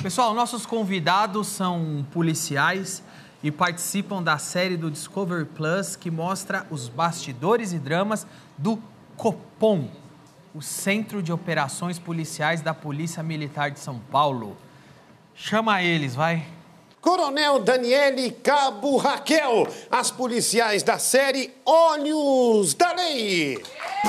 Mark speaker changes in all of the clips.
Speaker 1: Pessoal, nossos convidados são policiais e participam da série do Discovery Plus que mostra os bastidores e dramas do Copom, o Centro de Operações Policiais da Polícia Militar de São Paulo. Chama eles, vai.
Speaker 2: Coronel Daniele, Cabo Raquel, as policiais da série Olhos da Lei.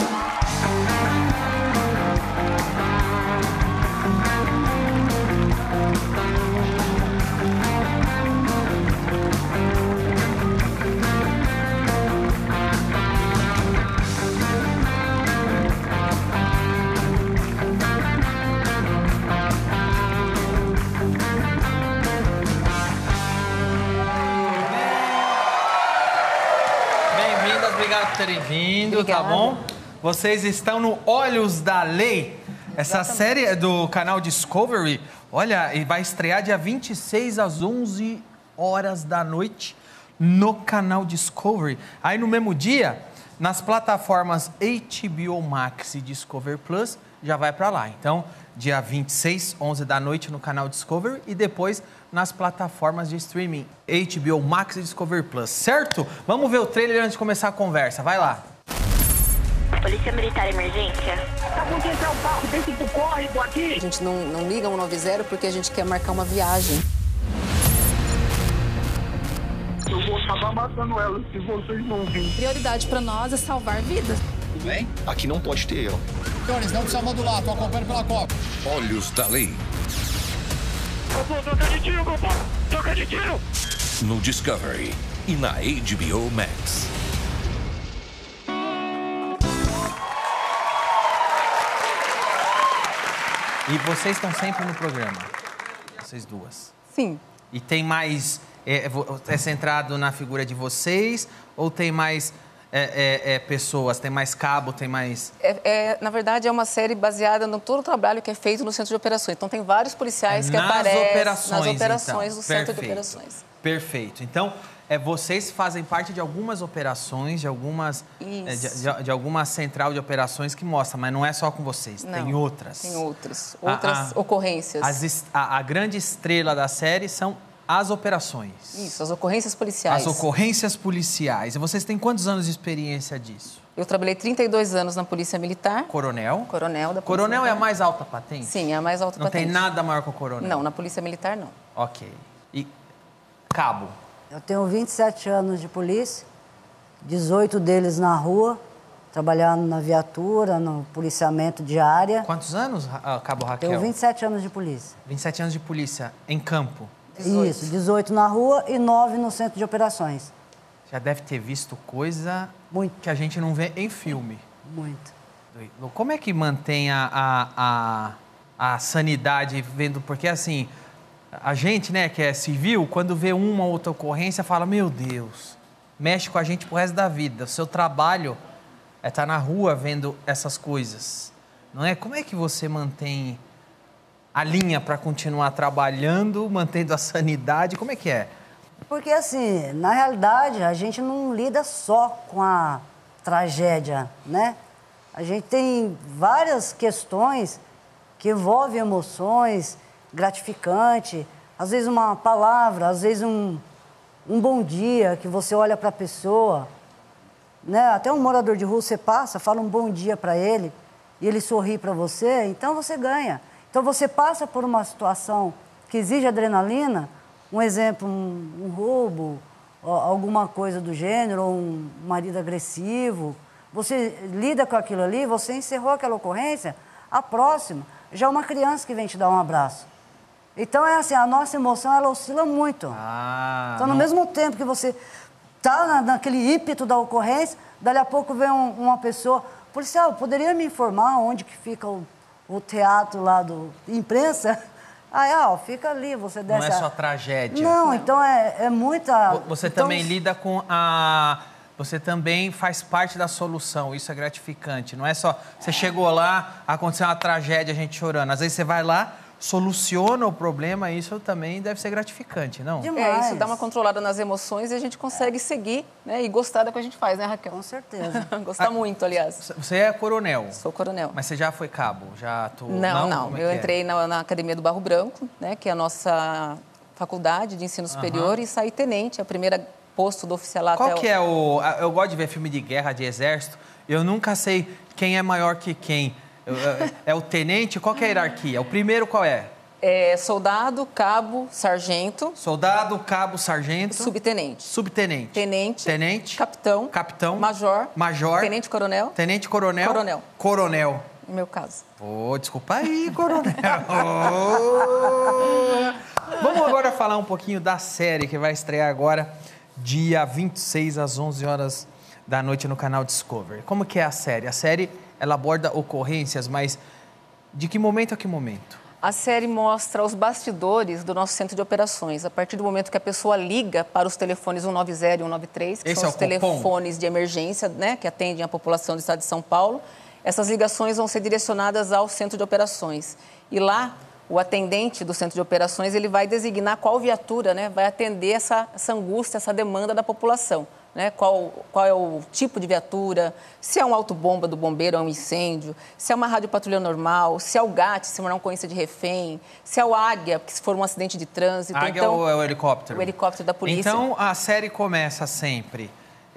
Speaker 1: Obrigado por terem vindo,
Speaker 3: Obrigada.
Speaker 1: Tá bom? Vocês estão no Olhos da Lei. Essa série é do canal Discovery. Olha, e vai estrear dia 26 às 11 horas da noite no canal Discovery. Aí no mesmo dia, nas plataformas HBO Max e Discovery Plus, já vai pra lá. Então, dia 26, 11 da noite no canal Discovery e depois nas plataformas de streaming HBO Max e Discovery Plus, certo? Vamos ver o trailer antes de começar a conversa. Vai lá.
Speaker 4: Polícia Militar, emergência.
Speaker 5: Acabou de entrar um carro dentro do córrego aqui.
Speaker 3: A gente não liga 190 porque a gente quer marcar uma viagem.
Speaker 5: Eu vou acabar matando ela se vocês não virem.
Speaker 6: Prioridade para nós é salvar vidas.
Speaker 7: Tudo bem? Aqui não pode ter erro.
Speaker 8: Senhores, não precisa modular, tô acompanhando pela Copa.
Speaker 7: Olhos da Lei.
Speaker 5: Troca de tiro, compa! Troca de tiro!
Speaker 7: No Discovery e na HBO Max.
Speaker 1: E vocês estão sempre no programa, vocês duas.
Speaker 3: Sim.
Speaker 1: E tem mais... É centrado na figura de vocês ou tem mais pessoas, tem mais cabo, tem mais...
Speaker 3: Na verdade, é uma série baseada no todo o trabalho que é feito no Centro de Operações. Então, tem vários policiais que aparecem nas operações do Centro de Operações.
Speaker 1: Perfeito. Então, vocês fazem parte de algumas operações, de algumas... de alguma central de operações que mostra, mas não é só com vocês,
Speaker 3: Não,
Speaker 1: tem outras.
Speaker 3: Tem outras ocorrências.
Speaker 1: A grande estrela da série são as operações.
Speaker 3: Isso, as ocorrências policiais.
Speaker 1: As ocorrências policiais. E vocês têm quantos anos de experiência disso?
Speaker 3: Eu trabalhei 32 anos na Polícia Militar.
Speaker 1: Coronel?
Speaker 3: Coronel da Polícia
Speaker 1: Coronel
Speaker 3: Militar.
Speaker 1: é a mais alta patente?
Speaker 3: Sim, é a mais alta patente.
Speaker 1: Não tem nada maior que o coronel?
Speaker 3: Não, na Polícia Militar não.
Speaker 1: Ok. E cabo?
Speaker 9: Eu tenho 27 anos de polícia, 18 deles na rua, trabalhando na viatura, no policiamento de área.
Speaker 1: Quantos anos, Cabo Raquel?
Speaker 9: Tenho 27 anos de polícia.
Speaker 1: 27 anos de polícia, em campo?
Speaker 3: 18.
Speaker 9: Isso, 18 na rua e 9 no centro de operações.
Speaker 1: Já deve ter visto coisa
Speaker 9: Muito.
Speaker 1: que a gente não vê em filme.
Speaker 9: Muito.
Speaker 1: Como é que mantém a sanidade vendo? Porque, assim, a gente, né, que é civil, quando vê uma ou outra ocorrência, fala, meu Deus, mexe com a gente pro resto da vida. O seu trabalho é estar na rua vendo essas coisas, não é? Como é que você mantém a linha para continuar trabalhando, mantendo a sanidade? Como é que é?
Speaker 9: Porque, assim, na realidade, a gente não lida só com a tragédia, né? A gente tem várias questões que envolvem emoções gratificantes, às vezes uma palavra, às vezes um bom dia, que você olha para a pessoa, né? Até um morador de rua, você passa, fala um bom dia para ele, e ele sorri para você, então você ganha. Então, você passa por uma situação que exige adrenalina, um exemplo, um roubo, alguma coisa do gênero, ou um marido agressivo. Você lida com aquilo ali, você encerrou aquela ocorrência, a próxima já é uma criança que vem te dar um abraço. Então, é assim, a nossa emoção, ela oscila muito. Então, no mesmo tempo que você está naquele ímpeto da ocorrência, dali a pouco vem uma pessoa... Policial, poderia me informar onde que fica o teatro lá do imprensa? Aí, fica ali, você desce...
Speaker 1: Não é só tragédia.
Speaker 9: Não, então é muita...
Speaker 1: Você
Speaker 9: então...
Speaker 1: também lida com a... Você também faz parte da solução, isso é gratificante. Não é só... Você chegou lá, aconteceu uma tragédia, a gente chorando. Às vezes você vai lá, soluciona o problema, isso também deve ser gratificante, não?
Speaker 3: Demais. Isso dá uma controlada nas emoções e a gente consegue seguir, né, e gostar do que a gente faz, né, Raquel?
Speaker 9: Com certeza.
Speaker 3: Gostar muito, aliás.
Speaker 1: Você é coronel?
Speaker 3: Sou coronel.
Speaker 1: Mas você já foi cabo? Já
Speaker 3: Não. Eu entrei na Academia do Barro Branco, né, que é a nossa faculdade de ensino superior, e saí tenente, a primeira posto do oficialato.
Speaker 1: Qual que é o... Eu gosto de ver filme de guerra, de exército, eu nunca sei quem é maior que quem. É o tenente? Qual que é a hierarquia? O primeiro qual é?
Speaker 3: É soldado, cabo, sargento.
Speaker 1: Soldado, cabo, sargento.
Speaker 3: Subtenente.
Speaker 1: Subtenente.
Speaker 3: Tenente.
Speaker 1: Tenente.
Speaker 3: Capitão.
Speaker 1: Capitão.
Speaker 3: Major.
Speaker 1: Major.
Speaker 3: Tenente coronel.
Speaker 1: Tenente coronel.
Speaker 3: Coronel.
Speaker 1: Coronel.
Speaker 3: No meu caso.
Speaker 1: Desculpa aí, coronel. Vamos agora falar um pouquinho da série que vai estrear agora, dia 26, às 11 horas da noite no canal Discovery. Como que é a série? A série, ela aborda ocorrências, mas de que momento a que momento?
Speaker 3: A série mostra os bastidores do nosso centro de operações. A partir do momento que a pessoa liga para os telefones 190 e 193, que são os telefones de emergência, né, que atendem a população do estado de São Paulo, essas ligações vão ser direcionadas ao centro de operações. E lá, o atendente do centro de operações, ele vai designar qual viatura, né, vai atender essa angústia, essa demanda da população. Né? Qual é o tipo de viatura, se é um autobomba do bombeiro, é um incêndio, se é uma radiopatrulha normal, se é o GAT, se é uma ocorrência de refém, se é o Águia, se for um acidente de trânsito.
Speaker 1: Águia então, ou é o helicóptero?
Speaker 3: O helicóptero da polícia.
Speaker 1: Então, a série começa sempre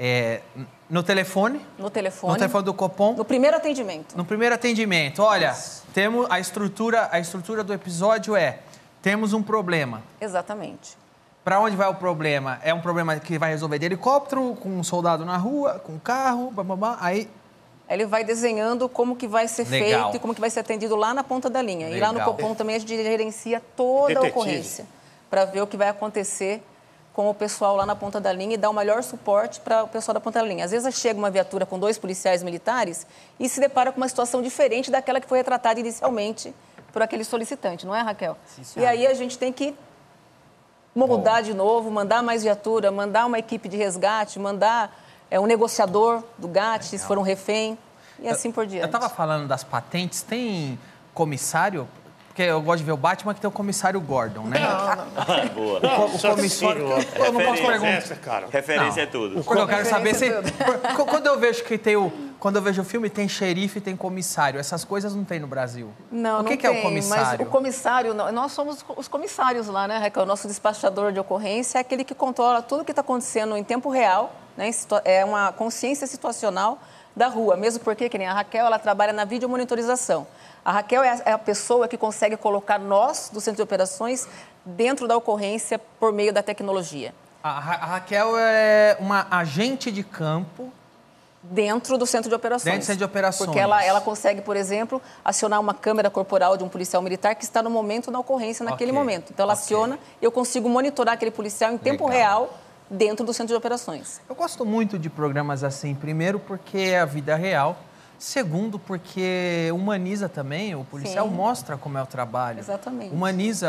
Speaker 1: no telefone?
Speaker 3: No telefone.
Speaker 1: No telefone do Copom?
Speaker 3: No primeiro atendimento.
Speaker 1: No primeiro atendimento. Olha, temos a estrutura do episódio temos um problema.
Speaker 3: Exatamente.
Speaker 1: Para onde vai o problema? É um problema que vai resolver de helicóptero, com um soldado na rua, com um carro, aí...
Speaker 3: Ele vai desenhando como que vai ser feito e como que vai ser atendido lá na ponta da linha. Legal. E lá no Copom também a gente gerencia toda a ocorrência para ver o que vai acontecer com o pessoal lá na ponta da linha e dar o melhor suporte para o pessoal da ponta da linha. Às vezes chega uma viatura com 2 policiais militares e se depara com uma situação diferente daquela que foi retratada inicialmente por aquele solicitante, não é, Raquel? Sim, e aí a gente tem que moldar de novo, mandar mais viatura, mandar uma equipe de resgate, mandar um negociador do GAT, se for um refém, e assim por diante.
Speaker 1: Eu estava falando das patentes, tem comissário? Porque eu gosto de ver o Batman, que tem o comissário Gordon, né?
Speaker 10: Não. Boa.
Speaker 1: O comissário... Eu não posso perguntar.
Speaker 10: Referência é tudo.
Speaker 1: Porque eu quero saber se... Quando eu vejo que tem Quando eu vejo o filme, tem xerife e tem comissário. Essas coisas não tem no Brasil.
Speaker 3: Não,
Speaker 1: o que
Speaker 3: não
Speaker 1: que
Speaker 3: tem,
Speaker 1: é o comissário?
Speaker 3: Mas o comissário, nós somos os comissários lá, né, Raquel? O nosso despachador de ocorrência é aquele que controla tudo o que está acontecendo em tempo real, né? É uma consciência situacional da rua. Mesmo porque, que nem a Raquel, ela trabalha na videomonitorização. A Raquel é a pessoa que consegue colocar nós, do Centro de Operações, dentro da ocorrência por meio da tecnologia.
Speaker 1: A Raquel é uma agente de campo...
Speaker 3: Dentro do Centro de Operações.
Speaker 1: Dentro do Centro de Operações.
Speaker 3: Porque ela consegue, por exemplo, acionar uma câmera corporal de um policial militar que está no momento da ocorrência, naquele momento. Então, ela aciona e eu consigo monitorar aquele policial em tempo real dentro do Centro de Operações.
Speaker 1: Eu gosto muito de programas assim. Primeiro, porque é a vida real. Segundo, porque humaniza também. O policial mostra como é o trabalho.
Speaker 3: Exatamente.
Speaker 1: Humaniza...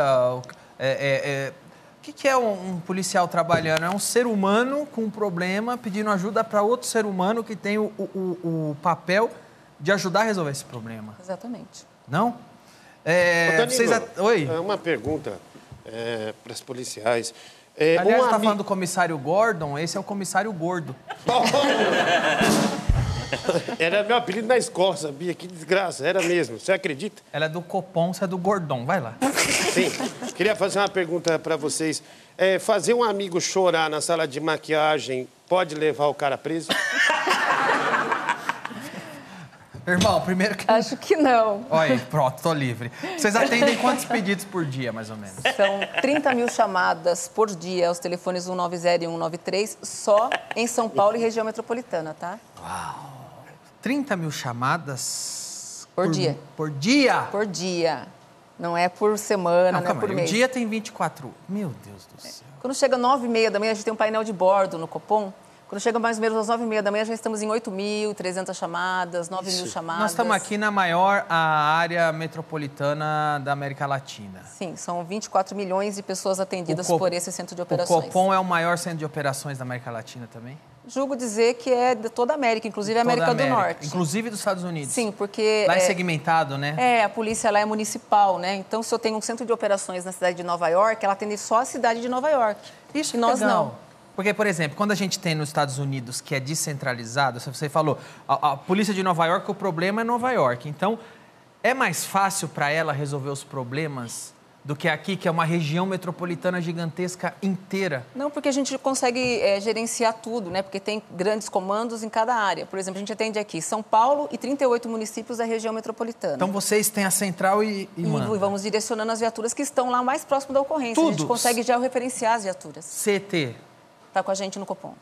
Speaker 1: O que é um policial trabalhando? É um ser humano com um problema pedindo ajuda para outro ser humano que tem o papel de ajudar a resolver esse problema.
Speaker 3: Exatamente.
Speaker 1: Não?
Speaker 2: Danilo,
Speaker 1: Oi?
Speaker 2: Uma pergunta para os policiais.
Speaker 1: Aliás, você está falando do comissário Gordon? Esse é o comissário gordo.
Speaker 2: Era meu apelido na escola, sabia? Que desgraça, era mesmo. Você acredita?
Speaker 1: Ela é do Copom, você é do Gordon. Vai lá.
Speaker 2: Sim. Queria fazer uma pergunta para vocês. Fazer um amigo chorar na sala de maquiagem pode levar o cara preso?
Speaker 1: Irmão, primeiro que...
Speaker 3: Acho que não.
Speaker 1: Olha, pronto, tô livre. Vocês atendem quantos pedidos por dia, mais ou menos?
Speaker 3: São 30 mil chamadas por dia aos telefones 190 e 193, só em São Paulo e região metropolitana, tá?
Speaker 1: Uau! 30 mil chamadas...
Speaker 3: Por dia.
Speaker 1: Por dia?
Speaker 3: Por dia. Não é por semana, não é por mês.
Speaker 1: Um dia tem 24. Meu Deus do céu.
Speaker 3: Quando chega 9h30 da manhã, a gente tem um painel de bordo no Copom. Quando chega mais ou menos às 9h30 da manhã, já estamos em 8.300 chamadas, 9.000 chamadas.
Speaker 1: Nós estamos aqui na maior área metropolitana da América Latina.
Speaker 3: Sim, são 24 milhões de pessoas atendidas por esse centro de operações.
Speaker 1: O Copom é o maior centro de operações da América Latina também?
Speaker 3: Julgo dizer que é de toda a América, inclusive a América do Norte.
Speaker 1: Inclusive dos Estados Unidos.
Speaker 3: Sim, porque...
Speaker 1: Lá é segmentado, né?
Speaker 3: A polícia lá é municipal, né? Então, se eu tenho um centro de operações na cidade de Nova York, ela atende só a cidade de Nova York.
Speaker 1: Isso
Speaker 3: e nós
Speaker 1: legal.
Speaker 3: não.
Speaker 1: Porque, por exemplo, quando a gente tem nos Estados Unidos, que é descentralizado, você falou, a polícia de Nova York, o problema é Nova York. Então, é mais fácil para ela resolver os problemas do que aqui, que é uma região metropolitana gigantesca inteira?
Speaker 3: Não, porque a gente consegue gerenciar tudo, né? Porque tem grandes comandos em cada área. Por exemplo, a gente atende aqui São Paulo e 38 municípios da região metropolitana.
Speaker 1: Então, vocês têm a central e
Speaker 3: vamos direcionando as viaturas que estão lá mais próximo da ocorrência. Tudo. A gente consegue já referenciar as viaturas.
Speaker 1: CT.
Speaker 3: Está com a gente no Copom.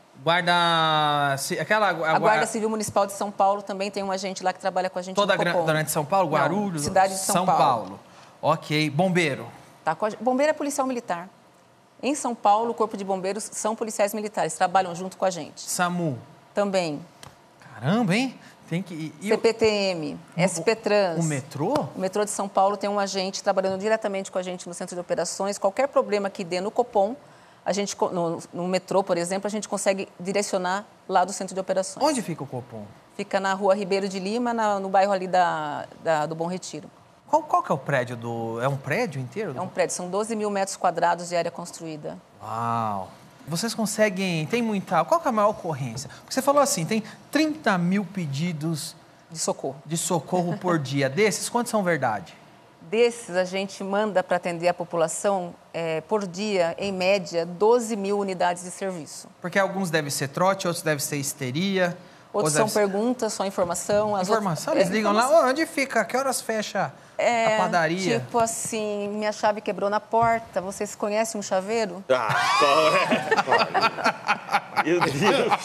Speaker 1: A
Speaker 3: Guarda Civil Municipal de São Paulo também tem um agente lá que trabalha com a gente no Copom.
Speaker 1: Toda São Paulo? Guarulhos?
Speaker 3: Não, cidade de São Paulo.
Speaker 1: Ok. Bombeiro?
Speaker 3: Tá com a... Bombeiro é policial militar. Em São Paulo, o Corpo de Bombeiros são policiais militares, trabalham junto com a gente.
Speaker 1: SAMU?
Speaker 3: Também.
Speaker 1: Caramba, hein? Tem que...
Speaker 3: CPTM, SP-Trans.
Speaker 1: O metrô?
Speaker 3: O metrô de São Paulo tem um agente trabalhando diretamente com a gente no centro de operações. Qualquer problema que dê no Copom, a gente, no metrô, por exemplo, a gente consegue direcionar lá do centro de operações.
Speaker 1: Onde fica o Copom?
Speaker 3: Fica na rua Ribeiro de Lima, no bairro ali do Bom Retiro.
Speaker 1: Qual que é o prédio É um prédio inteiro?
Speaker 3: É um prédio, são 12.000 metros quadrados de área construída.
Speaker 1: Uau! Vocês conseguem... Tem muita... Qual que é a maior ocorrência? Porque você falou assim, tem 30 mil pedidos...
Speaker 3: De socorro
Speaker 1: por dia. Desses, quantos são verdade?
Speaker 3: Desses, a gente manda para atender a população, por dia, em média, 12.000 unidades de serviço.
Speaker 1: Porque alguns devem ser trote, outros devem ser histeria.
Speaker 3: Outros são perguntas, só informação.
Speaker 1: Informação? Eles ligam lá, onde fica? Que horas fecha a padaria?
Speaker 3: Tipo assim, minha chave quebrou na porta, vocês conhecem um chaveiro?
Speaker 10: Qual é? Meu Deus.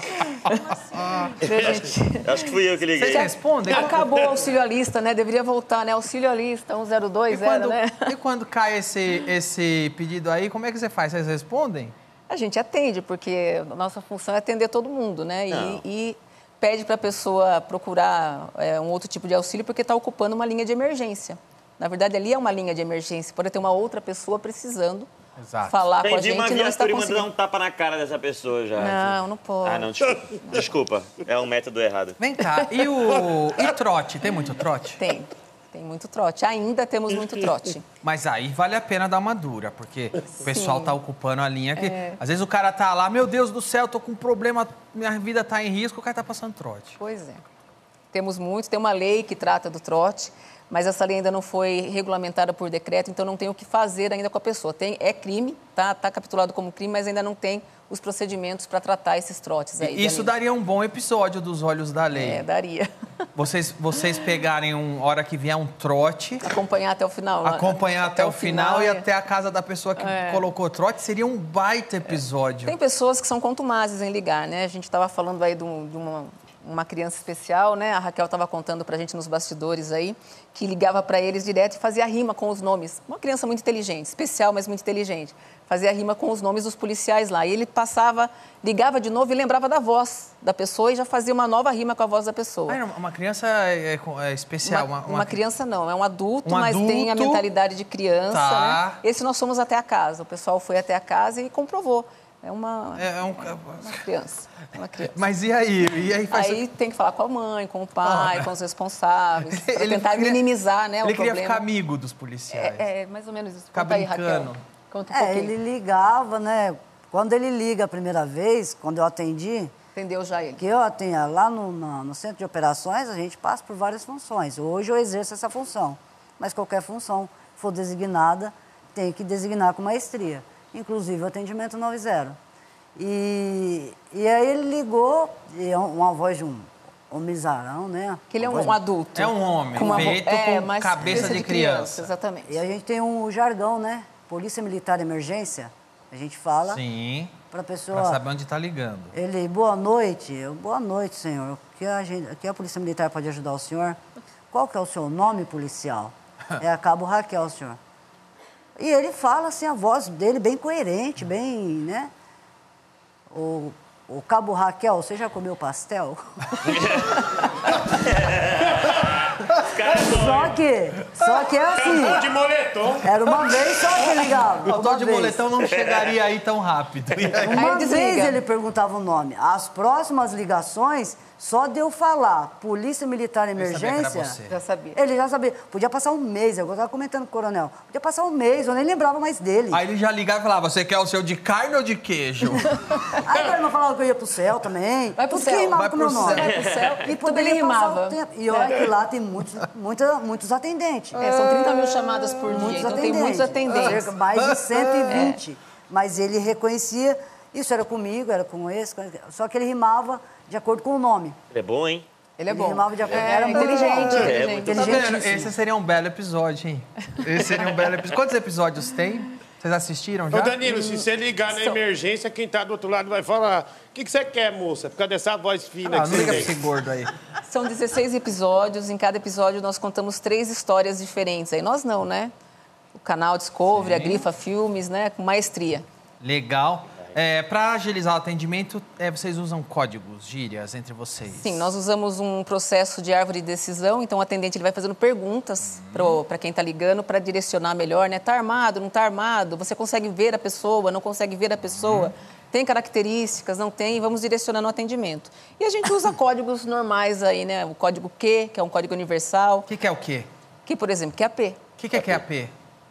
Speaker 10: Acho que fui eu que liguei.
Speaker 1: Vocês respondem?
Speaker 3: Acabou o auxílio à lista, né? Deveria voltar, né? Auxílio à lista, 102, né?
Speaker 1: E quando cai esse pedido aí, como é que você faz? Vocês respondem?
Speaker 3: A gente atende, porque a nossa função é atender todo mundo, né? E pede para a pessoa procurar um outro tipo de auxílio, porque está ocupando uma linha de emergência. Na verdade, ali é uma linha de emergência. Pode ter uma outra pessoa precisando falar com a gente.
Speaker 10: Uma viatura e mandar um tapa na cara dessa pessoa já.
Speaker 3: Não pode.
Speaker 10: Ah, não, desculpa. É um método errado.
Speaker 1: Vem cá, e trote? Tem muito trote?
Speaker 3: Tem muito trote. Ainda temos muito trote.
Speaker 1: Mas aí vale a pena dar uma dura, porque o pessoal tá ocupando a linha que... Às vezes o cara tá lá, meu Deus do céu, tô com um problema, minha vida tá em risco, o cara tá passando trote.
Speaker 3: Pois é. Temos muito, tem uma lei que trata do trote, mas essa lei ainda não foi regulamentada por decreto, então não tem o que fazer ainda com a pessoa. É crime, tá capitulado como crime, mas ainda não tem os procedimentos para tratar esses trotes aí.
Speaker 1: Isso daria um bom episódio dos Olhos da Lei.
Speaker 3: Daria.
Speaker 1: Vocês pegarem hora que vier um trote...
Speaker 3: Acompanhar até o final.
Speaker 1: Acompanhar até o final e até a casa da pessoa que colocou trote, seria um baita episódio.
Speaker 3: Tem pessoas que são contumazes em ligar, né? A gente estava falando aí de uma criança especial, né? A Raquel estava contando pra gente nos bastidores aí, que ligava para eles direto e fazia rima com os nomes. Uma criança muito inteligente, especial, mas muito inteligente. Fazia rima com os nomes dos policiais lá. E ele ligava de novo e lembrava da voz da pessoa e já fazia uma nova rima com a voz da pessoa.
Speaker 1: Uma criança especial?
Speaker 3: Uma criança não, é um adulto, mas tem a mentalidade de criança, né? Esse nós fomos até a casa. O pessoal foi até a casa e comprovou. É uma criança.
Speaker 1: Mas e aí?
Speaker 3: Aí tem que falar com a mãe, com o pai, com os responsáveis, para tentar minimizar, né, o problema.
Speaker 1: Ele queria ficar amigo dos policiais.
Speaker 3: Mais ou menos isso.
Speaker 1: Ficar brincando.
Speaker 3: Conta um pouquinho.
Speaker 9: Ele ligava, né? Quando ele liga a primeira vez, quando eu atendi...
Speaker 3: Entendeu já ele?
Speaker 9: Que eu atendia lá no centro de operações, a gente passa por várias funções. Hoje eu exerço essa função, mas qualquer função que for designada, tem que designar com maestria. Inclusive o atendimento 90. E aí ele ligou, e uma voz de um homizarão, né?
Speaker 3: Que ele é um adulto.
Speaker 1: É um homem, feito com cabeça de criança.
Speaker 3: Exatamente.
Speaker 9: E a gente tem um jargão, né? Polícia Militar Emergência, a gente fala.
Speaker 1: Sim,
Speaker 9: para a pessoa...
Speaker 1: Para saber onde está ligando.
Speaker 9: Ele, boa noite, senhor. Que a Polícia Militar pode ajudar o senhor? Qual que é o seu nome policial? É a Cabo Raquel, senhor. E ele fala assim, a voz dele bem coerente, bem, né? O Cabo Raquel, você já comeu pastel? Só que é assim.
Speaker 2: De moletom.
Speaker 9: Era uma vez só que ele ligava.
Speaker 1: O dó de moletom não chegaria aí tão rápido.
Speaker 9: Uma vez ele perguntava o nome. As próximas ligações, só de eu falar Polícia Militar Emergência...
Speaker 3: Já sabia.
Speaker 9: Ele já sabia. Podia passar um mês, eu estava comentando com o coronel. Podia passar um mês, eu nem lembrava mais dele.
Speaker 1: Aí ele já ligava e falava, você quer o seu de carne ou de queijo?
Speaker 9: Aí ele não falava que eu ia pro céu também.
Speaker 3: Vai pro
Speaker 9: Tudo
Speaker 3: céu.
Speaker 9: que rimava
Speaker 1: Vai
Speaker 9: com o
Speaker 1: pro
Speaker 9: meu nome.
Speaker 1: céu.
Speaker 3: Vai pro céu.
Speaker 9: E
Speaker 3: Tudo
Speaker 9: poderia
Speaker 3: ele
Speaker 9: passar
Speaker 3: rimava.
Speaker 9: o tempo. E olha que lá tem muitos atendentes.
Speaker 3: São 30 mil chamadas por dia, então tem muitos atendentes.
Speaker 9: Mais de 120. Mas ele reconhecia, isso era comigo, era com esse, só que ele rimava de acordo com o nome.
Speaker 10: Ele é bom, hein?
Speaker 3: Ele é bom.
Speaker 9: Ele rimava de acordo.
Speaker 3: Era inteligente.
Speaker 1: Tá vendo? Esse seria um belo episódio, hein? Esse seria um belo episódio. Quantos episódios tem? Vocês assistiram já?
Speaker 2: Ô, Danilo, se você ligar na emergência, quem tá do outro lado vai falar: o que você quer, moça? Por causa dessa voz fina que
Speaker 1: Não
Speaker 2: você
Speaker 1: liga pra
Speaker 2: tem.
Speaker 1: esse gordo aí.
Speaker 3: São 16 episódios, em cada episódio nós contamos 3 histórias diferentes. Aí nós não, né? O canal Discovery, a Grifa Filmes, né? Com maestria.
Speaker 1: Legal. Para agilizar o atendimento, vocês usam códigos, gírias entre vocês?
Speaker 3: Sim, nós usamos um processo de árvore de decisão, então o atendente ele vai fazendo perguntas para quem está ligando para direcionar melhor, né? Tá armado, não tá armado? Você consegue ver a pessoa, não consegue ver a pessoa? Tem características, não tem? Vamos direcionando o atendimento. E a gente usa códigos normais aí, né? O código Q, que é um código universal.
Speaker 1: O que é o quê?
Speaker 3: Que, por exemplo, QAP.
Speaker 1: O que é QAP?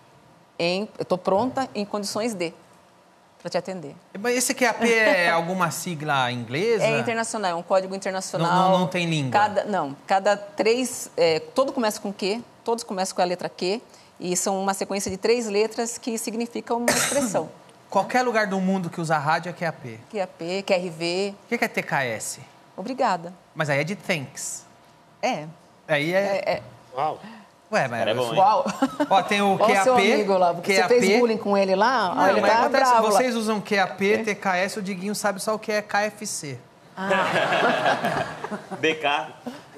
Speaker 3: Eu estou pronta em condições de para te atender.
Speaker 1: Mas esse QAP é alguma sigla inglesa?
Speaker 3: É internacional, é um código internacional.
Speaker 1: Não tem língua?
Speaker 3: Cada 3... todo começa com Q, todos começam com a letra Q, e são uma sequência de 3 letras que significam uma expressão.
Speaker 1: Qualquer lugar do mundo que usa rádio é QAP?
Speaker 3: QAP, QRV...
Speaker 1: O que é TKS?
Speaker 3: Obrigada.
Speaker 1: Mas aí é de thanks.
Speaker 3: Aí
Speaker 2: Uau.
Speaker 1: Ué, mas...
Speaker 10: Cara, é bom, hein?
Speaker 3: Uau!
Speaker 1: Ó, tem o QAP...
Speaker 3: Olha o seu amigo lá, porque você fez bullying com ele lá,
Speaker 1: Não,
Speaker 3: ele
Speaker 1: mas
Speaker 3: tá
Speaker 1: acontece,
Speaker 3: bravo lá.
Speaker 1: vocês usam QAP, TKS, o Diguinho sabe só o que é KFC.
Speaker 10: BK.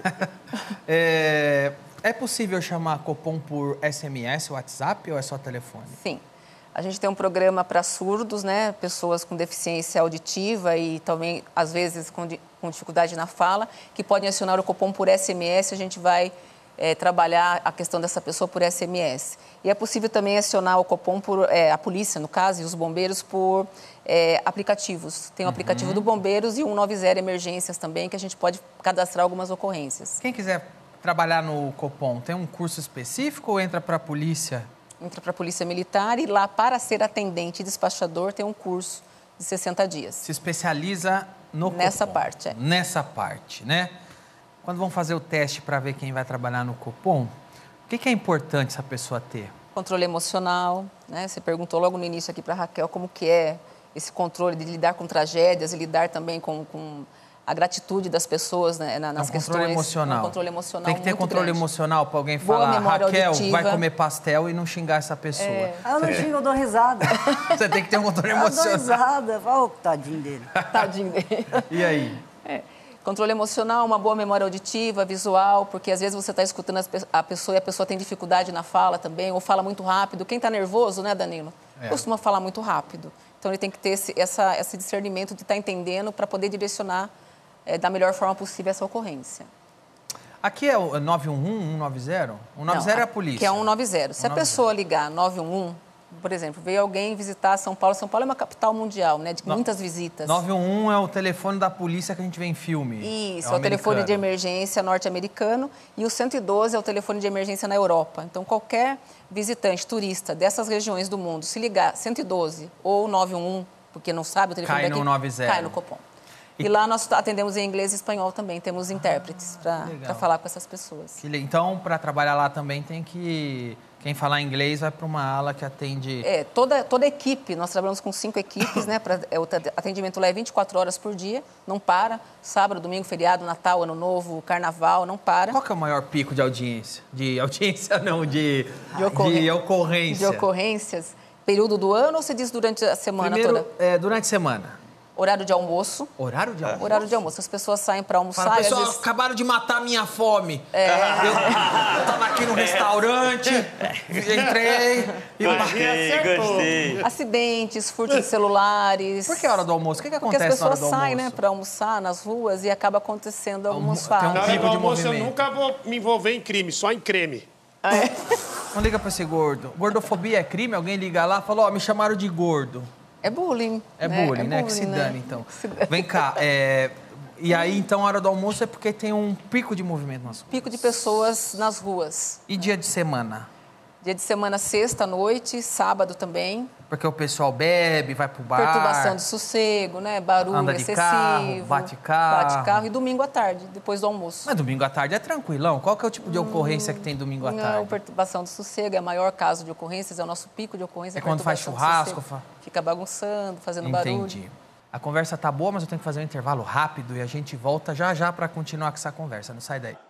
Speaker 1: É possível chamar Copom por SMS, WhatsApp ou é só telefone?
Speaker 3: Sim. A gente tem um programa para surdos, né? Pessoas com deficiência auditiva e também, às vezes, com dificuldade na fala, que podem acionar o Copom por SMS. A gente vai trabalhar a questão dessa pessoa por SMS. E é possível também acionar o Copom por a polícia, no caso, e os bombeiros por aplicativos. Tem o aplicativo do Bombeiros e o 190 Emergências também, que a gente pode cadastrar algumas ocorrências.
Speaker 1: Quem quiser trabalhar no Copom, tem um curso específico ou entra para a polícia?
Speaker 3: Entra para a Polícia Militar e lá, para ser atendente e despachador, tem um curso de 60 dias.
Speaker 1: Se especializa no
Speaker 3: Nessa
Speaker 1: Copom.
Speaker 3: parte,
Speaker 1: Nessa parte, né? Quando vão fazer o teste para ver quem vai trabalhar no Copom, o que é importante essa pessoa ter?
Speaker 3: Controle emocional, né? Você perguntou logo no início aqui para a Raquel como que é esse controle de lidar com tragédias e lidar também com a gratitude das pessoas, né, nas questões.
Speaker 1: Controle emocional.
Speaker 3: Um controle emocional
Speaker 1: tem que ter
Speaker 3: muito
Speaker 1: controle
Speaker 3: grande.
Speaker 1: emocional para alguém
Speaker 3: Boa
Speaker 1: falar,
Speaker 3: memória
Speaker 1: Raquel,
Speaker 3: auditiva.
Speaker 1: vai comer pastel e não xingar essa pessoa.
Speaker 9: Eu não xingo, eu dou risada.
Speaker 1: Você tem que ter um controle
Speaker 9: Eu dou
Speaker 1: emocional.
Speaker 9: risada. Ô, tadinho dele.
Speaker 3: Tadinho dele.
Speaker 1: E aí?
Speaker 3: Controle emocional, uma boa memória auditiva, visual, porque às vezes você está escutando a pessoa e a pessoa tem dificuldade na fala também, ou fala muito rápido. Quem está nervoso, né, Danilo? Costuma falar muito rápido. Então, ele tem que ter esse discernimento de estar entendendo para poder direcionar da melhor forma possível essa ocorrência.
Speaker 1: Aqui é o 911, 190? 190 é a polícia.
Speaker 3: Que é 190. Se a pessoa ligar 911, por exemplo, veio alguém visitar São Paulo. São Paulo é uma capital mundial, né? De muitas visitas.
Speaker 1: 911 é o telefone da polícia que a gente vê em filme.
Speaker 3: Isso, é o telefone de emergência norte-americano. E o 112 é o telefone de emergência na Europa. Então, qualquer visitante, turista dessas regiões do mundo, se ligar 112 ou 911, porque não sabe o telefone
Speaker 1: cai
Speaker 3: daqui,
Speaker 1: no 90.
Speaker 3: cai no Copom. E lá nós atendemos em inglês e espanhol também. Temos intérpretes para falar com essas pessoas.
Speaker 1: Então, para trabalhar lá também tem que... Quem falar inglês vai para uma ala que atende...
Speaker 3: Toda a equipe. Nós trabalhamos com 5 equipes, né? O atendimento lá é 24 horas por dia, não para. Sábado, domingo, feriado, Natal, Ano Novo, Carnaval, não para.
Speaker 1: Qual que é o maior pico de audiência? De audiência, não, de ocorrência.
Speaker 3: De ocorrências. Período do ano ou você diz durante a semana
Speaker 1: Primeiro,
Speaker 3: toda?
Speaker 1: durante a semana.
Speaker 3: Horário de almoço.
Speaker 1: Horário de almoço?
Speaker 3: Horário de almoço. As pessoas saem para almoçar.
Speaker 1: Fala, pessoal,
Speaker 3: vezes...
Speaker 1: acabaram de matar a minha fome. Eu tava aqui no restaurante, entrei e
Speaker 10: Gostei.
Speaker 3: Acidentes, furtos de celulares.
Speaker 1: Por que a hora do almoço? O que acontece na hora do almoço?
Speaker 3: Porque as pessoas saem, né, para almoçar nas ruas e acaba acontecendo alguns fatos.
Speaker 2: Na hora do almoço eu nunca vou me envolver em crime, só em creme.
Speaker 1: Não liga pra esse gordo. Gordofobia é crime? Alguém liga lá e fala, ó, me chamaram de gordo.
Speaker 3: É bullying.
Speaker 1: É bullying, né? Que se dane, então. Vem cá, e aí, então, a hora do almoço é porque tem um pico de movimento nas ruas.
Speaker 3: Pico de pessoas nas ruas.
Speaker 1: E dia de semana?
Speaker 3: Dia de semana, sexta à noite, sábado também.
Speaker 1: Porque o pessoal bebe, vai pro bar.
Speaker 3: Perturbação de sossego, né? Barulho
Speaker 1: anda de
Speaker 3: excessivo.
Speaker 1: carro, bate carro.
Speaker 3: E domingo à tarde, depois do almoço.
Speaker 1: Mas domingo à tarde é tranquilão. Qual que é o tipo de ocorrência que tem domingo à tarde?
Speaker 3: Não, perturbação do sossego é o maior caso de ocorrências, é o nosso pico de ocorrência.
Speaker 1: É quando faz churrasco?
Speaker 3: Fica bagunçando, fazendo barulho.
Speaker 1: Entendi. A conversa tá boa, mas eu tenho que fazer um intervalo rápido e a gente volta já já para continuar com essa conversa. Não sai daí.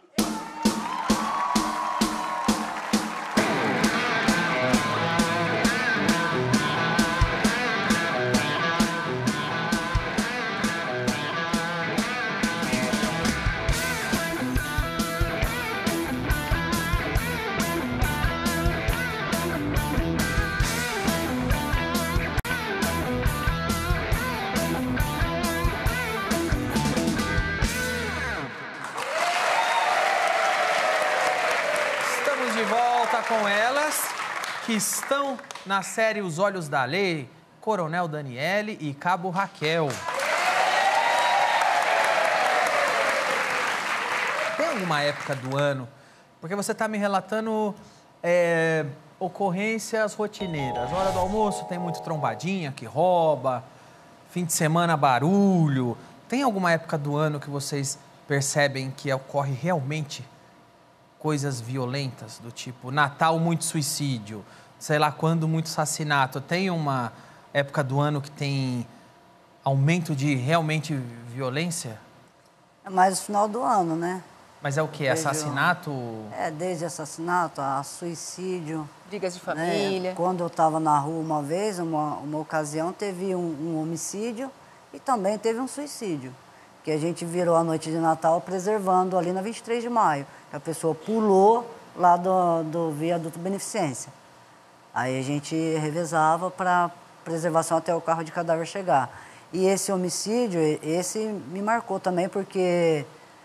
Speaker 1: Com elas, que estão na série Os Olhos da Lei, Coronel Daniele e Cabo Raquel. Tem alguma época do ano, porque você está me relatando ocorrências rotineiras. Hora do almoço tem muito trombadinha que rouba, fim de semana barulho. Tem alguma época do ano que vocês percebem que ocorre realmente coisas violentas, do tipo Natal, muito suicídio, sei lá quando, muito assassinato? Tem uma época do ano que tem aumento de realmente violência?
Speaker 9: É mais o final do ano, né?
Speaker 1: Mas é o quê? Assassinato?
Speaker 9: Desde assassinato a suicídio.
Speaker 3: Brigas de família.
Speaker 9: Né? Quando eu estava na rua uma vez, uma ocasião, teve um homicídio e também teve um suicídio. Que a gente virou a noite de Natal preservando ali na 23 de maio. A pessoa pulou lá do viaduto Beneficência. Aí a gente revezava para preservação até o carro de cadáver chegar. E esse homicídio, esse me marcou também porque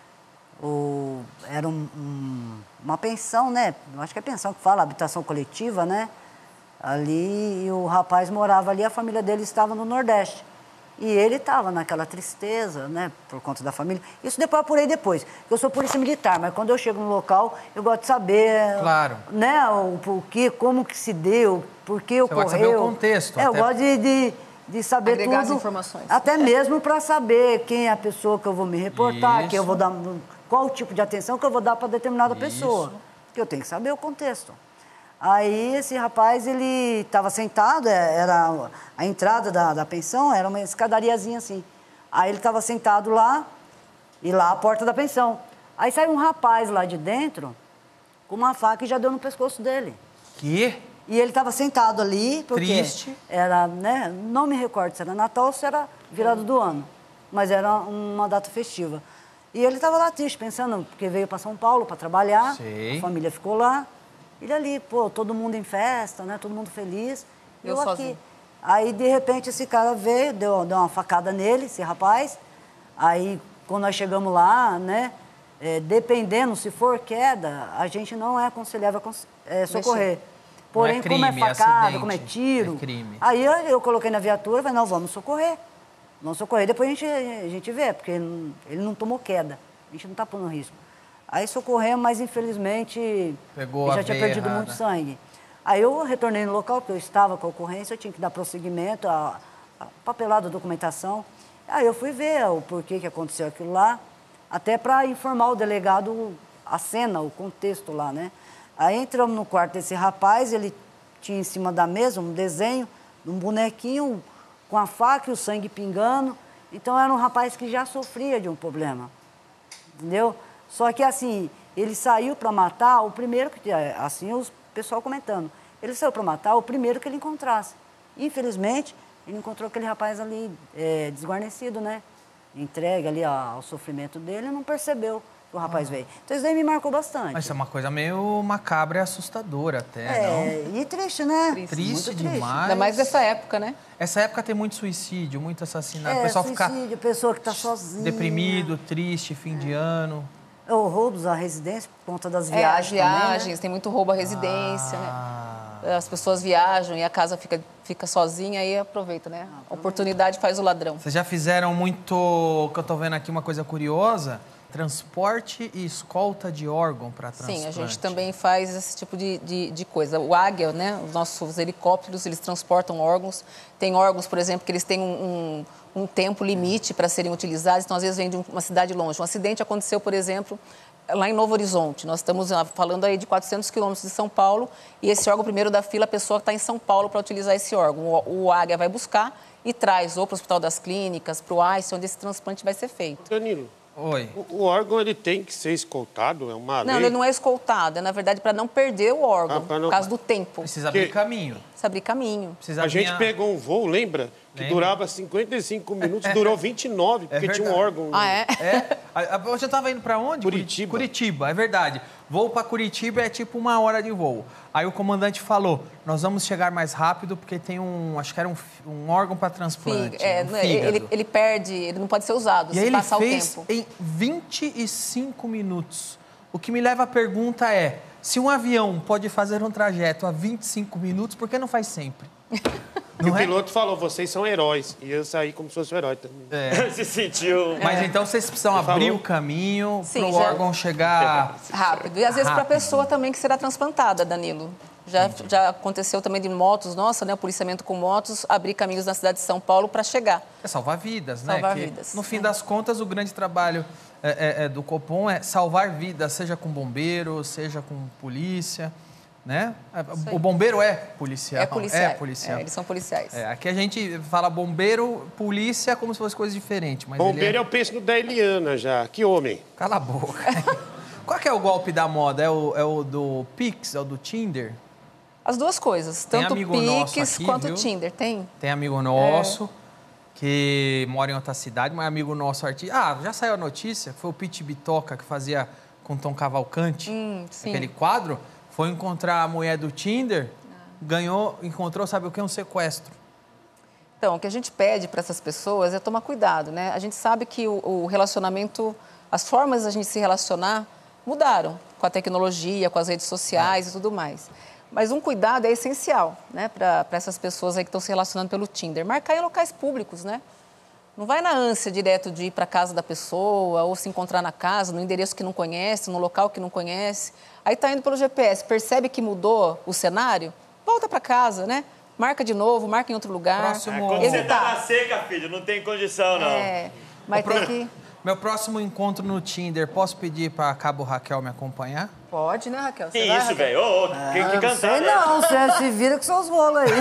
Speaker 9: era uma pensão, né? Acho que é pensão que fala, habitação coletiva, né? Ali, e o rapaz morava ali, a família dele estava no Nordeste. E ele estava naquela tristeza, né, por conta da família. Isso depois eu apurei depois. Eu sou polícia militar, mas quando eu chego no local, eu gosto de saber...
Speaker 1: Claro.
Speaker 9: Né, o porquê, como que se deu, por que ocorreu.
Speaker 1: Você gosta de saber o contexto.
Speaker 9: Eu gosto de saber
Speaker 3: agregar
Speaker 9: tudo.
Speaker 3: As informações.
Speaker 9: Até mesmo para saber quem é a pessoa que eu vou me reportar, quem eu vou dar, qual o tipo de atenção que eu vou dar para determinada pessoa. Porque eu tenho que saber o contexto. Aí esse rapaz, ele estava sentado, era a entrada da pensão, era uma escadariazinha assim. Aí ele estava sentado lá, e lá a porta da pensão. Aí saiu um rapaz lá de dentro, com uma faca e já deu no pescoço dele.
Speaker 1: Que?
Speaker 9: E ele estava sentado ali, porque
Speaker 1: triste.
Speaker 9: Era, né, não me recordo se era Natal ou se era virado do ano, mas era uma data festiva. E ele estava lá triste, pensando, porque veio para São Paulo para trabalhar,
Speaker 1: Sei.
Speaker 9: A família ficou lá. Ele ali, pô, todo mundo em festa, né? Todo mundo feliz.
Speaker 3: Eu
Speaker 9: aqui.
Speaker 3: sozinho.
Speaker 9: Aí, de repente, esse cara veio, deu uma facada nele, esse rapaz. Aí, quando nós chegamos lá, né? Dependendo, se for queda, a gente não é aconselhável socorrer. Porém,
Speaker 1: crime,
Speaker 9: como é facada,
Speaker 1: acidente,
Speaker 9: como é tiro...
Speaker 1: É crime.
Speaker 9: Aí eu coloquei na viatura e falei, não, vamos socorrer. Vamos socorrer, depois a gente vê, porque ele não tomou queda. A gente não está pondo risco. Aí socorremos, mas infelizmente ele já tinha perdido muito sangue. Aí eu retornei no local, porque eu estava com a ocorrência, eu tinha que dar prosseguimento, a papelada, a documentação. Aí eu fui ver o porquê que aconteceu aquilo lá, até para informar o delegado a cena, o contexto lá, né? Aí entramos no quarto desse rapaz, ele tinha em cima da mesa um desenho de um bonequinho com a faca e o sangue pingando. Então era um rapaz que já sofria de um problema, entendeu? Só que, assim, ele saiu para matar o primeiro que... Assim, o pessoal comentando. Ele saiu para matar o primeiro que ele encontrasse. Infelizmente, ele encontrou aquele rapaz ali desguarnecido, né? Entregue ali ao sofrimento dele e não percebeu que o rapaz veio. Então isso daí me marcou bastante.
Speaker 1: Mas isso é uma coisa meio macabra e assustadora até, não?
Speaker 9: E triste, né?
Speaker 1: Triste demais.
Speaker 3: Ainda mais dessa época, né?
Speaker 1: Essa época tem muito suicídio, muito assassinato. O pessoal
Speaker 9: suicídio, pessoa que está sozinha.
Speaker 1: Deprimido, triste, fim de ano.
Speaker 9: Ou roubos à residência por conta das viagens.
Speaker 3: As viagens,
Speaker 9: também, né?
Speaker 3: Tem muito roubo à residência, né? As pessoas viajam e a casa fica sozinha e aproveita, né? A oportunidade faz o ladrão.
Speaker 1: Vocês já fizeram muito, que eu tô vendo aqui uma coisa curiosa, transporte e escolta de órgão para transplante.
Speaker 3: Sim, a gente também faz esse tipo de coisa. O Águia, né? Os nossos helicópteros, eles transportam órgãos. Tem órgãos, por exemplo, que eles têm um tempo limite para serem utilizados. Então, às vezes, vem de uma cidade longe. Um acidente aconteceu, por exemplo, lá em Novo Horizonte. Nós estamos falando aí de 400 quilômetros de São Paulo e esse órgão, primeiro da fila, a pessoa está em São Paulo para utilizar esse órgão. O Águia vai buscar e traz ou para o Hospital das Clínicas, para o AIS, onde esse transplante vai ser feito.
Speaker 2: Danilo.
Speaker 1: Oi.
Speaker 2: O órgão, ele tem que ser escoltado? É uma lei?
Speaker 3: Não, ele não é escoltado. É, na verdade, para não perder o órgão, por causa do tempo.
Speaker 1: Precisa abrir caminho.
Speaker 3: Precisa abrir caminho.
Speaker 2: A gente pegou um voo, lembra? Que durava 55 minutos, durou 29, porque tinha um órgão.
Speaker 1: Você estava indo para onde?
Speaker 2: Curitiba.
Speaker 1: Curitiba, é verdade. Voo para Curitiba é tipo 1 hora de voo. Aí o comandante falou, nós vamos chegar mais rápido porque tem acho que era um órgão para transplante.
Speaker 3: Ele perde, ele não pode ser usado se passar o tempo.
Speaker 1: E ele fez em 25 minutos. O que me leva à pergunta é, se um avião pode fazer um trajeto a 25 minutos, por que não faz sempre?
Speaker 2: E o piloto falou, vocês são heróis. E eu saí como se fosse um herói também.
Speaker 10: Se sentiu...
Speaker 1: Mas então vocês precisam abrir o caminho para o órgão chegar...
Speaker 3: Rápido. E às vezes para a pessoa também que será transplantada, Danilo. Já aconteceu também de motos, o policiamento com motos, abrir caminhos na cidade de São Paulo para chegar.
Speaker 1: É salvar vidas, né?
Speaker 3: Salvar vidas.
Speaker 1: No fim das contas, o grande trabalho do Copom é salvar vidas, seja com bombeiro, seja com polícia, né? O bombeiro é policial.
Speaker 3: É policial.
Speaker 1: É policial.
Speaker 3: Eles são policiais.
Speaker 1: Aqui a gente fala bombeiro, polícia, como se fosse coisa diferente. Mas
Speaker 2: bombeiro eu penso no da Eliana já. Que homem.
Speaker 1: Cala a boca. Qual que é o golpe da moda? É o do Pix? É o do Tinder?
Speaker 3: As duas coisas, tanto o Pix quanto o Tinder. Tem
Speaker 1: amigo nosso que mora em outra cidade, mas amigo nosso artista... já saiu a notícia, foi o Pete Bitoca que fazia com Tom Cavalcante, aquele quadro, foi encontrar a mulher do Tinder, encontrou, sabe o que? Um sequestro.
Speaker 3: Então, o que a gente pede para essas pessoas é tomar cuidado, né? A gente sabe que o relacionamento, as formas da gente se relacionar mudaram com a tecnologia, com as redes sociais e tudo mais. Mas um cuidado é essencial, né, para essas pessoas aí que estão se relacionando pelo Tinder. Marcar em locais públicos, né? Não vai na ânsia direto de ir para a casa da pessoa ou se encontrar na casa, no endereço que não conhece, no local que não conhece. Aí está indo pelo GPS, percebe que mudou o cenário, volta para casa, né? Marca de novo, marca em outro lugar.
Speaker 10: Quando você tá na seca, filho, não tem condição, não.
Speaker 3: Mas tem que...
Speaker 1: Meu próximo encontro no Tinder, posso pedir para a Cabo Raquel me acompanhar?
Speaker 3: Pode, né, Raquel?
Speaker 10: Que isso, velho? Quem que cantar?
Speaker 9: Sei não, você se vira com seus rolos aí.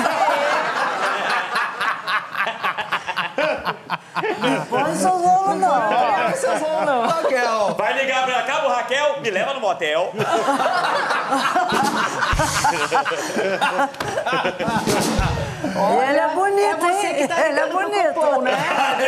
Speaker 9: Não põe seus rolos, não.
Speaker 3: Não seus rolos, não.
Speaker 1: Raquel!
Speaker 10: Vai ligar pra Cabo Raquel, me leva no motel.
Speaker 9: Ele é bonito, hein? Ele é bonito, né?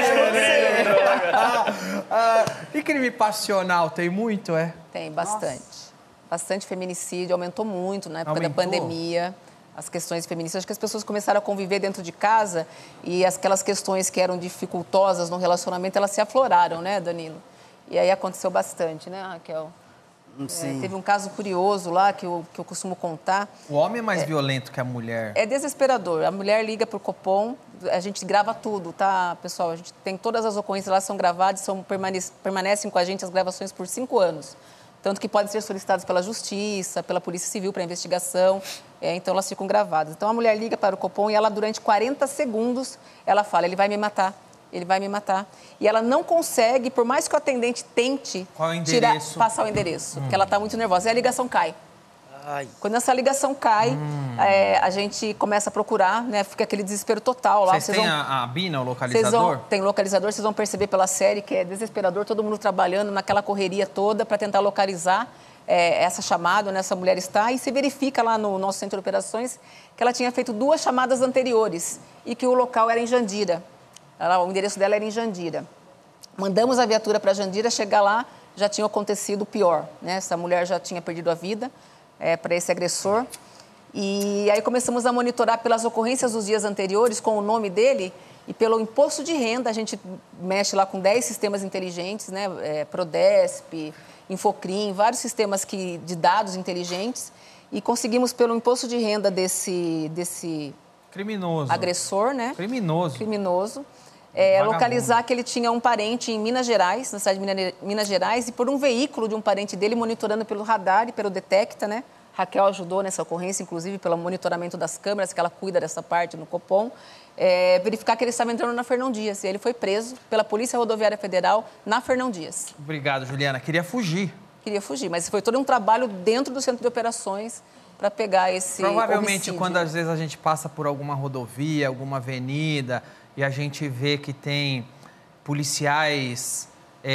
Speaker 1: E crime passional, tem muito,
Speaker 3: Tem, bastante. Nossa. Bastante feminicídio, aumentou muito na época da pandemia. As questões feministas, acho que as pessoas começaram a conviver dentro de casa e aquelas questões que eram dificultosas no relacionamento, elas se afloraram, né, Danilo? E aí aconteceu bastante, né, Raquel?
Speaker 9: Sim.
Speaker 3: Teve um caso curioso lá que eu costumo contar.
Speaker 1: O homem é mais violento que a mulher.
Speaker 3: É desesperador. A mulher liga para o Copom, a gente grava tudo, tá, pessoal? A gente tem todas as ocorrências lá, são gravadas, permanecem com a gente as gravações por 5 anos. Tanto que podem ser solicitadas pela Justiça, pela Polícia Civil para investigação, então elas ficam gravadas. Então a mulher liga para o Copom e ela, durante 40 segundos, ela fala, ele vai me matar. Ele vai me matar. E ela não consegue, por mais que o atendente tente passar o endereço, porque ela está muito nervosa. E a ligação cai.
Speaker 10: Ai.
Speaker 3: Quando essa ligação cai, a gente começa a procurar, né? Fica aquele desespero total lá.
Speaker 1: Vocês têm a BINA, o localizador?
Speaker 3: Tem localizador, vocês vão perceber pela série que é desesperador, todo mundo trabalhando naquela correria toda para tentar localizar. essa chamada, onde essa mulher está, e se verifica lá no nosso centro de operações que ela tinha feito 2 chamadas anteriores e que o local era em Jandira. O endereço dela era em Jandira. Mandamos a viatura para Jandira, chegar lá, já tinha acontecido o pior, né? Essa mulher já tinha perdido a vida para esse agressor. E aí começamos a monitorar pelas ocorrências dos dias anteriores, com o nome dele, e pelo imposto de renda. A gente mexe lá com 10 sistemas inteligentes, né? Prodesp, Infocrim, vários sistemas de dados inteligentes, e conseguimos, pelo imposto de renda desse
Speaker 1: criminoso,
Speaker 3: agressor, né?
Speaker 1: Criminoso.
Speaker 3: Localizar que ele tinha um parente em Minas Gerais, na cidade de Minas Gerais, e por um veículo de um parente dele, monitorando pelo radar e pelo Detecta, né? Raquel ajudou nessa ocorrência, inclusive pelo monitoramento das câmeras, que ela cuida dessa parte no Copom, verificar que ele estava entrando na Fernão Dias. E ele foi preso pela Polícia Rodoviária Federal na Fernão Dias.
Speaker 1: Obrigado, Juliana. Queria fugir,
Speaker 3: mas foi todo um trabalho dentro do centro de operações para pegar esse
Speaker 1: Provavelmente,
Speaker 3: homicídio.
Speaker 1: Quando às vezes a gente passa por alguma rodovia, alguma avenida, e a gente vê que tem policiais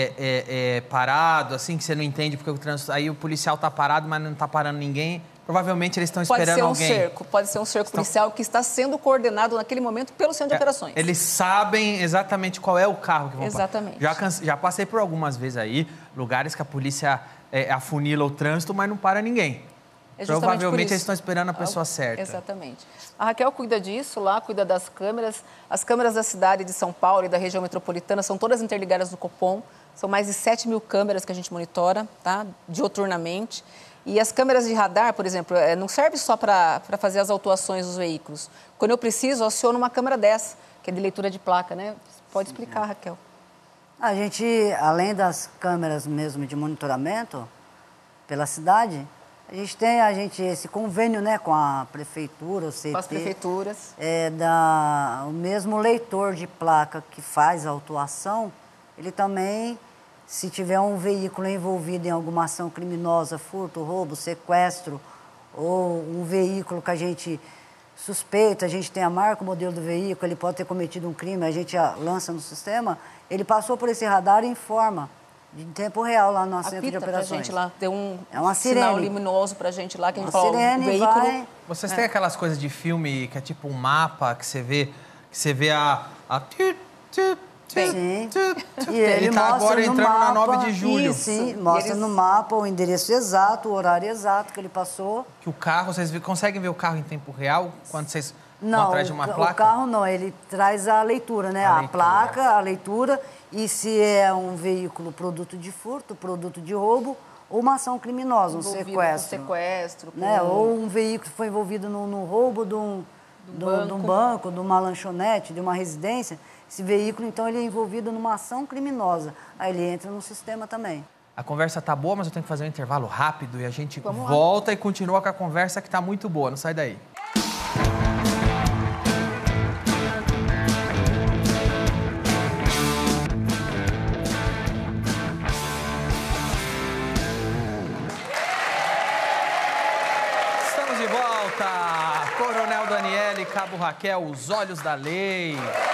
Speaker 1: parados, assim, que você não entende porque o trânsito... Aí o policial está parado, mas não está parando ninguém. Provavelmente eles estão esperando alguém.
Speaker 3: Pode ser um cerco policial que está sendo coordenado naquele momento pelo centro de operações.
Speaker 1: Eles sabem exatamente qual é o carro que vão
Speaker 3: Exatamente.
Speaker 1: Já passei por algumas vezes aí, lugares que a polícia afunila o trânsito, mas não para ninguém. Provavelmente eles estão esperando a pessoa certa.
Speaker 3: Exatamente. A Raquel cuida disso lá, cuida das câmeras. As câmeras da cidade de São Paulo e da região metropolitana são todas interligadas no Copom. São mais de 7 mil câmeras que a gente monitora, tá? Dioturnamente. E as câmeras de radar, por exemplo, não serve só para fazer as autuações dos veículos. Quando eu preciso, eu aciono uma câmera dessa, que é de leitura de placa, né? Pode explicar, Raquel.
Speaker 9: A gente, além das câmeras mesmo de monitoramento pela cidade, a gente tem esse convênio, né, com a prefeitura, o CT.
Speaker 3: Com as prefeituras.
Speaker 9: O mesmo leitor de placa que faz a autuação, ele também, se tiver um veículo envolvido em alguma ação criminosa, furto, roubo, sequestro, ou um veículo que a gente suspeita, a gente tem a marca, o modelo do veículo, ele pode ter cometido um crime, a gente lança no sistema, ele passou por esse radar e informa. Em tempo real lá no nosso centro de operações.
Speaker 3: Pra gente lá, deu um
Speaker 9: uma
Speaker 3: sinal
Speaker 9: sirene.
Speaker 3: luminoso pra gente lá, que a gente
Speaker 9: Uma
Speaker 3: falou,
Speaker 9: sirene
Speaker 3: o veículo...
Speaker 9: vai...
Speaker 1: Vocês têm aquelas coisas de filme que é tipo um mapa, que você vê a...
Speaker 9: Sim. E
Speaker 1: ele tá agora entrando na 9 de julho.
Speaker 9: Sim, mostra no mapa o endereço exato, o horário exato que ele passou.
Speaker 1: Que o carro, vocês conseguem ver o carro em tempo real quando vocês vão atrás de uma placa?
Speaker 9: O carro não, ele traz a leitura, né? A placa, a leitura, e se é um veículo produto de furto, produto de roubo, ou uma ação criminosa, um sequestro. Né? Ou um veículo que foi envolvido no roubo de um banco, de uma lanchonete, de uma residência. Esse veículo, então, ele é envolvido numa ação criminosa. Aí ele entra no sistema também.
Speaker 1: A conversa tá boa, mas eu tenho que fazer um intervalo rápido e a gente volta e continua com a conversa que tá muito boa. Não sai daí. Estamos de volta. Coronel Daniele, Cabo Raquel, os olhos da lei.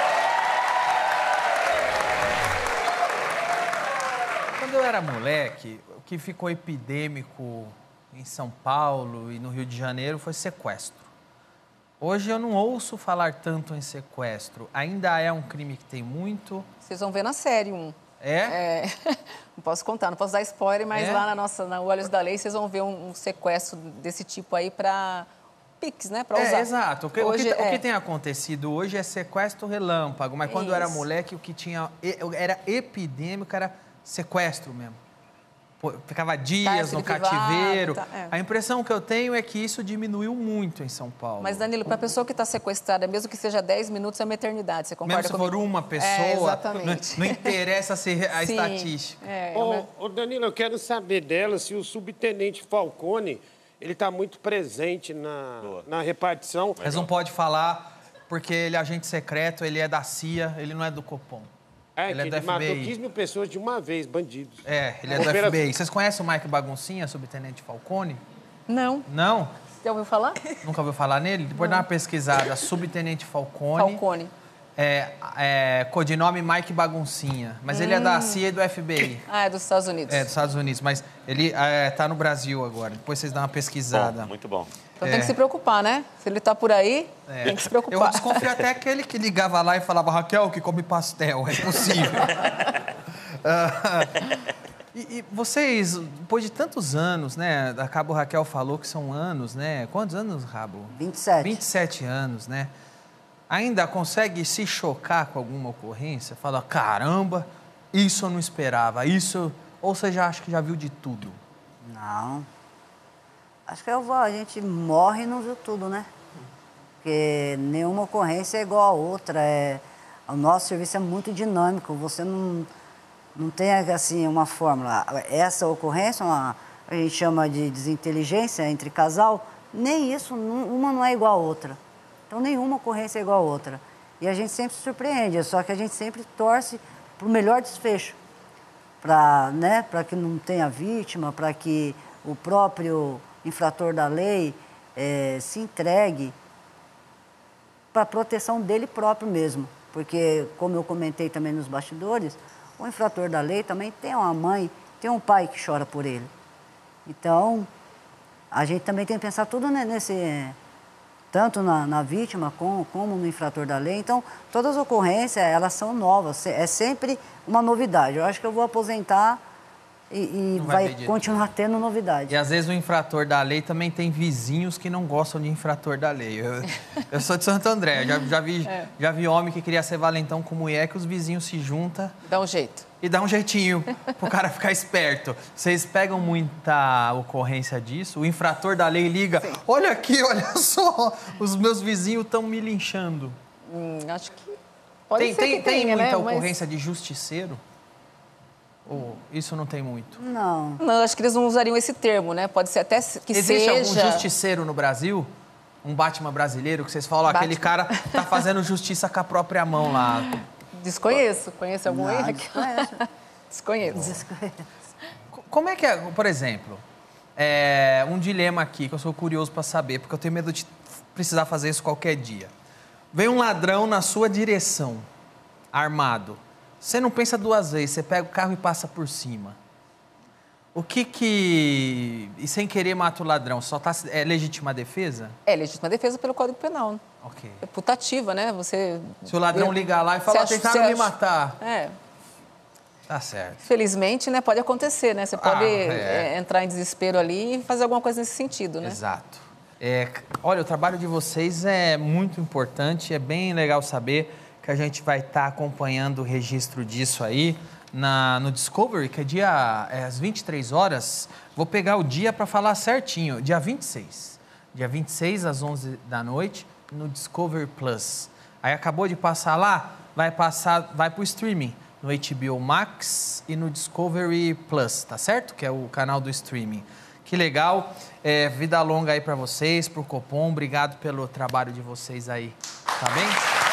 Speaker 1: Quando eu era moleque, o que ficou epidêmico em São Paulo e no Rio de Janeiro foi sequestro. Hoje eu não ouço falar tanto em sequestro. Ainda é um crime que tem muito.
Speaker 3: Vocês vão ver na série não posso contar, não posso dar spoiler, mas lá na Olhos da Lei vocês vão ver um sequestro desse tipo aí para Pix, né? Para usar.
Speaker 1: Exato. O que tem acontecido hoje é sequestro relâmpago, mas quando eu era moleque, o que era epidêmico era sequestro mesmo. Ficava dias no cativeiro. A impressão que eu tenho é que isso diminuiu muito em São Paulo.
Speaker 3: Mas, Danilo, para a pessoa que está sequestrada, mesmo que seja 10 minutos, é uma eternidade. Você concorda comigo?
Speaker 1: Mesmo se for uma pessoa, não interessa a estatística.
Speaker 2: Danilo, eu quero saber dela se o subtenente Falcone, ele está muito presente na repartição.
Speaker 1: Mas não pode falar, porque ele é agente secreto, ele é da CIA, ele não é do Copom.
Speaker 2: Ele matou 15 mil pessoas de uma vez, bandidos.
Speaker 1: Ele é do FBI. Vocês conhecem o Mike Baguncinha, subtenente Falcone?
Speaker 3: Não.
Speaker 1: Não?
Speaker 3: Já ouviu falar?
Speaker 1: Nunca ouviu falar nele? Depois dá uma pesquisada. Subtenente Falcone. codinome Mike Baguncinha, mas ele é da CIA e do FBI.
Speaker 3: Ah, é dos Estados Unidos.
Speaker 1: É, dos Estados Unidos, mas ele tá no Brasil agora. Depois vocês dão uma pesquisada.
Speaker 10: Bom, muito bom.
Speaker 3: Então tem que se preocupar, né? Se ele tá por aí, tem que se preocupar.
Speaker 1: Eu desconfio até aquele que ligava lá e falava, Raquel, que come pastel, é possível. E vocês, depois de tantos anos, né? A Cabo Raquel falou que são anos, né? Quantos anos, Rabo?
Speaker 9: 27.
Speaker 1: 27 anos, né? Ainda consegue se chocar com alguma ocorrência? Fala, caramba, isso eu não esperava, isso... Ou você já acha que já viu de tudo?
Speaker 9: Não. Acho que a gente morre e não viu tudo, né? Porque nenhuma ocorrência é igual a outra. O nosso serviço é muito dinâmico, você não tem, assim, uma fórmula. Essa ocorrência, a gente chama de desinteligência entre casal, nem isso, uma não é igual a outra. Então, nenhuma ocorrência é igual a outra. E a gente sempre se surpreende, só que a gente sempre torce para o melhor desfecho. Para que não tenha vítima, para que o próprio infrator da lei se entregue para a proteção dele próprio mesmo. Porque, como eu comentei também nos bastidores, o infrator da lei também tem uma mãe, tem um pai que chora por ele. Então, a gente também tem que pensar tudo tanto na vítima como no infrator da lei. Então, todas as ocorrências, elas são novas, é sempre uma novidade. Eu acho que eu vou aposentar e vai continuar tendo novidade.
Speaker 1: E às vezes o infrator da lei também tem vizinhos que não gostam de infrator da lei. Eu sou de Santo André, já vi homem que queria ser valentão com mulher, que os vizinhos se juntam.
Speaker 3: Dá um jeito.
Speaker 1: E dá um jeitinho pro cara ficar esperto. Vocês pegam muita ocorrência disso? O infrator da lei liga, sim. Olha aqui, olha só, os meus vizinhos estão me linchando.
Speaker 3: Acho que pode ser que tenha,
Speaker 1: muita
Speaker 3: né?
Speaker 1: ocorrência de justiceiro? Ou isso não tem muito?
Speaker 9: Não.
Speaker 3: Não, acho que eles não usariam esse termo, né? Pode ser até que
Speaker 1: Existe algum justiceiro no Brasil? Um Batman brasileiro que vocês falam, aquele cara tá fazendo justiça com a própria mão lá.
Speaker 3: Desconheço. Conhece algum aí? Desconheço.
Speaker 1: Como é que é, por exemplo, um dilema aqui que eu sou curioso para saber, porque eu tenho medo de precisar fazer isso qualquer dia. Vem um ladrão na sua direção, armado. Você não pensa duas vezes, você pega o carro e passa por cima. E sem querer mata o ladrão, é legítima defesa?
Speaker 3: É legítima defesa pelo Código Penal. Né?
Speaker 1: Ok.
Speaker 3: É putativa, né?
Speaker 1: Se o ladrão ligar lá e falar, tentaram me matar. Tá certo.
Speaker 3: Felizmente, né? Pode acontecer, né? Você pode entrar em desespero ali e fazer alguma coisa nesse sentido, né?
Speaker 1: Exato. Olha, o trabalho de vocês é muito importante, é bem legal saber que a gente vai estar acompanhando o registro disso aí no Discovery, que é às 23 horas. Vou pegar o dia para falar certinho, dia 26. Dia 26, às 11 da noite, no Discovery Plus. Aí acabou de passar lá, vai para o streaming, no HBO Max e no Discovery Plus, tá certo? Que é o canal do streaming. Que legal, vida longa aí para vocês, pro Copom, obrigado pelo trabalho de vocês aí, tá bem?